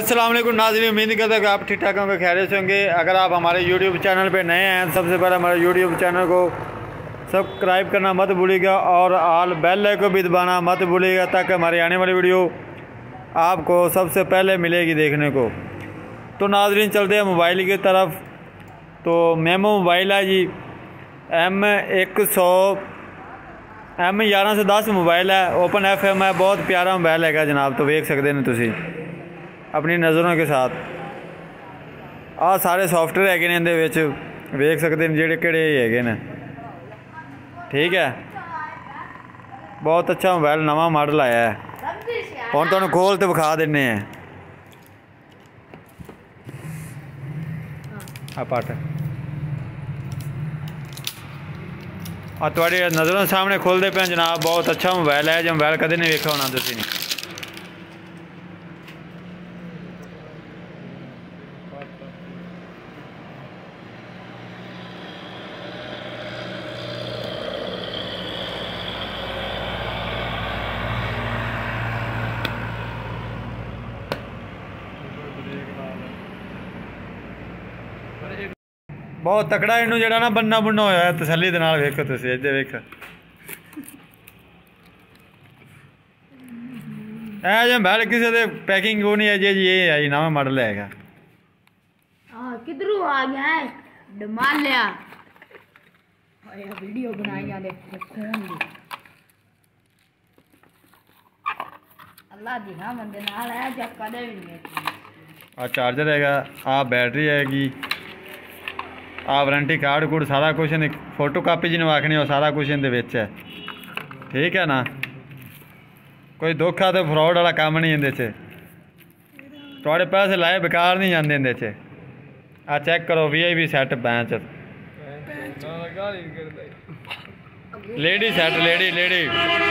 अस्सलाम वालेकुम नाज़रीन, उम्मीद करता हूँ कि आप ठीक ठाक होंगे, खैरियत से होंगे। अगर आप हमारे यूट्यूब चैनल पे नए हैं, सबसे पहले हमारे यूट्यूब चैनल को सब्सक्राइब करना मत भूलिएगा और ऑल बेल आइकन को भी दबाना मत भूलिएगा, ताकि हमारी आने वाली वीडियो आपको सबसे पहले मिलेगी देखने को। तो नाज़रीन चलते हैं मोबाइल की तरफ। तो मेमो मोबाइल है जी, M1110 मोबाइल है, ओपन FM है, बहुत प्यारा मोबाइल है जनाब। तो वेख सकते हैं तुसी अपनी नज़रों के साथ। आ सारे सॉफ्टवेयर है इहदे विच, वेख सकते हैं जेड़े केड़े हैगे ने। ठीक है, बहुत अच्छा मोबाइल, नवा मॉडल आया है। हुण तुहानूं खोल ते विखा दिन्ने हैं। पट तुहाडी नज़रों सामने खुलते पे जनाब, बहुत अच्छा मोबाइल है। जो मोबाइल कदे नहीं वेखा होना तुसीं। बहुत तकड़ा इनू जड़ा ना बन्ना बुन्ना होया, तसल्ली दे नाल वेखो तुसीं। इधर वेख, जो मोबाइल किसी दे पैकिंग को नहीं है जी, ये है जी नवा मॉडल है। किधरों आ गया है डमाल लिया वीडियो बनाई जाने फोन दी। अल्लाह दी ना बंदे नाल है जब कदे भी नहीं। आ चार्जर हैगा, आ बैटरी हैगी, आ वारंटी कार्ड कूड सारा कुछ, फोटो कापी जिन्होंने आखनी हो सारा कुछ इहदे विच है। ठीक है ना, कोई धोखा तो फ्रॉड वाला काम नहीं इहदे च। तुहाडे पैसे लाए बेकार नहीं जाते इहदे च। आ चेक करो VIP seat bench, lady seat, lady